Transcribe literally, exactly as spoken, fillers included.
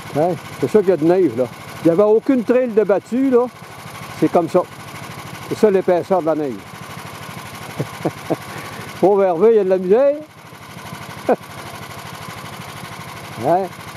Hein? C'est ça qu'il y a de neige, là. Il n'y avait aucune trail de battu, là. C'est comme ça. C'est ça l'épaisseur de la neige. Pauvre Hervé, il y a de la misère. Hein?